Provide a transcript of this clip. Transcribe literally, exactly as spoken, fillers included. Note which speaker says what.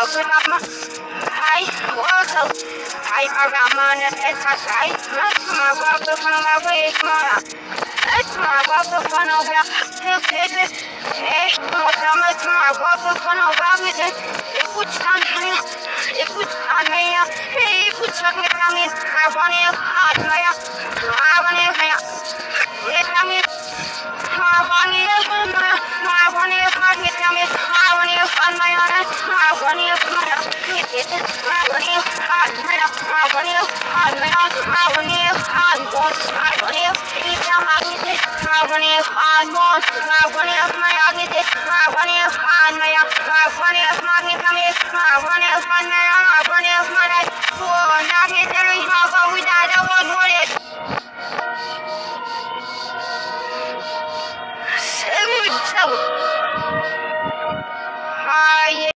Speaker 1: Hai, wato, hai agamana esa sai, ma guardo con la vesma. Esma guardo con la vesma. Esma guardo ma guardo con la vesma. E putan hanya, e putan hanya, e putan hanya, avani hanya, avani hanya. E hanya, avani hanya, avani hanya, avani hanya, avani hanya. It's a harmony of harmony of harmony of harmony of harmony of harmony of harmony of harmony of harmony of harmony of harmony of harmony of harmony of harmony of harmony of harmony of harmony of harmony for not getting how go without a word for it. Seven, seven.